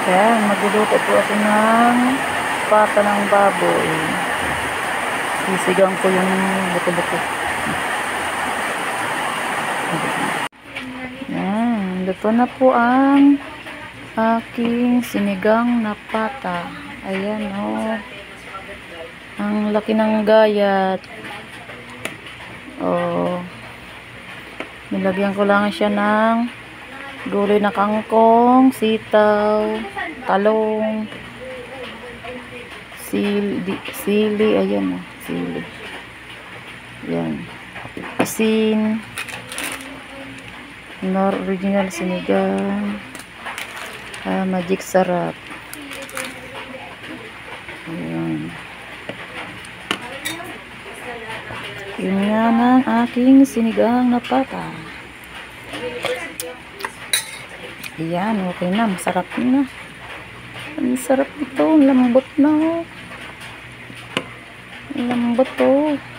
Ayan, magluluto po ako ng pata ng baboy. Sisigang ko yung buto-buto. Ayan, luto na po ang aking sinigang na pata. Ayan, oh. Ang laki ng gayat. Oh. Nilagyan ko lang siya ng gulay na kangkong, sitaw, talong, sili, ayan o, sili. Ayan. Asin. Original sinigang. Magic sarap. Ayan. Yun nga ng aking sinigang na pata. Ayan, okay na. Masarap na. Ang sarap ito. Lambot na. Lambot to.